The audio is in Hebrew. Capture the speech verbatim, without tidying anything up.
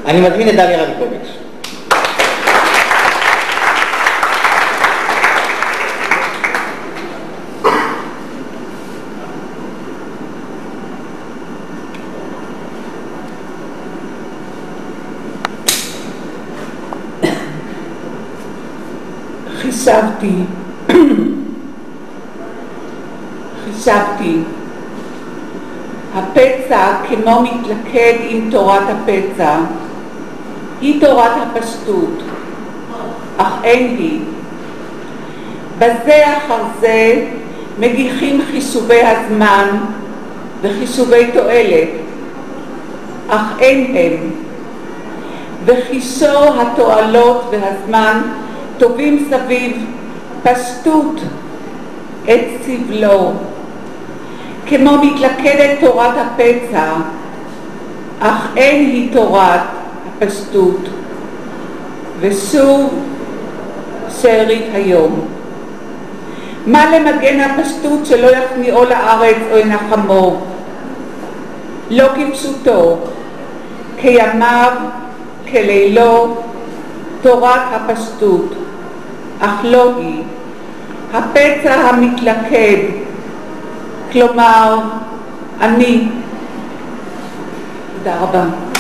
אני מזמין את דליה רביקוביץ'. חישבתי, חישבתי, הפצע כמו מתלכד עם תורת הפצע, היא תורת הפשטות, אך אין היא. בזה אחר זה מגיחים חישובי הזמן וחישובי תועלת, אך אין הם. וחישור התועלות והזמן טובים סביב פשטות את סבלו, כמו מתלכדת תורת הפצע, אך אין היא תורת הפשטות. ושוב שארית היום. מה למגן הפשטות שלא יכניעו לארץ או ינחמו? לא כפשוטו, כימיו, כלילו, תורת הפשטות, אך לא היא. הפצע המתלכד, כלומר, אני. תודה רבה.